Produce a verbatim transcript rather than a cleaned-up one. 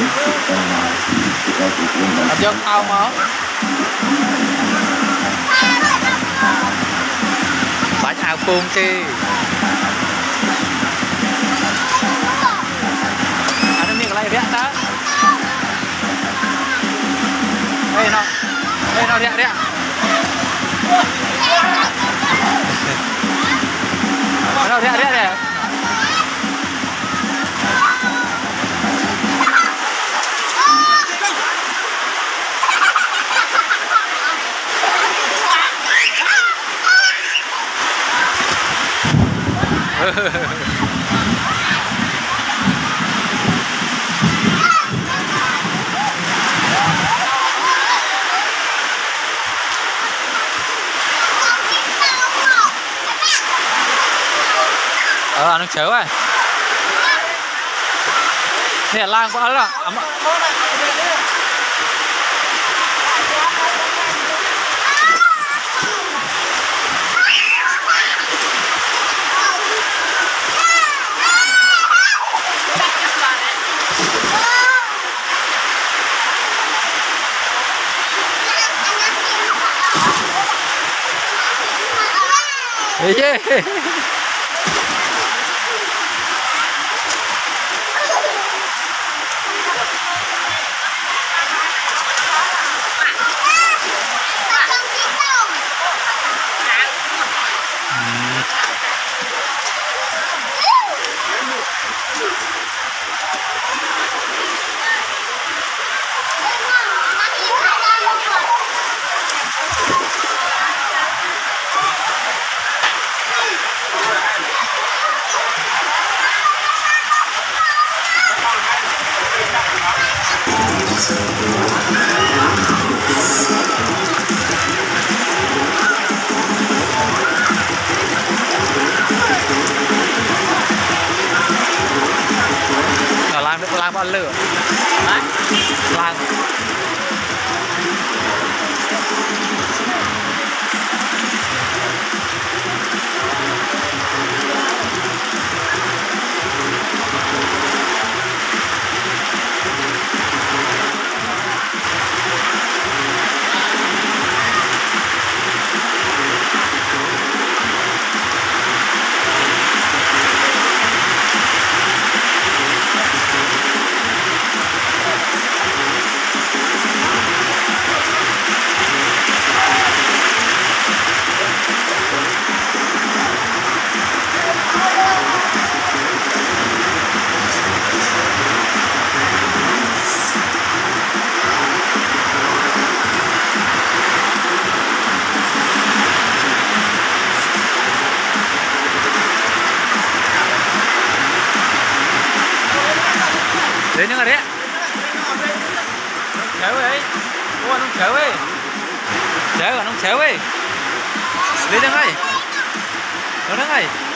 Vô ao mà bánh ao cuồng chi anh em miếng lại vẽ ta đây nó đây nó vẽ vẽ nó vẽ vẽ vẽ ờ ăn chớ rồi nè lang quá đó yeah. Lang được lang bao lửa lang đến những người đấy chéo ấy ua nó chéo ấy chéo nó chéo ấy đến những này nó đến này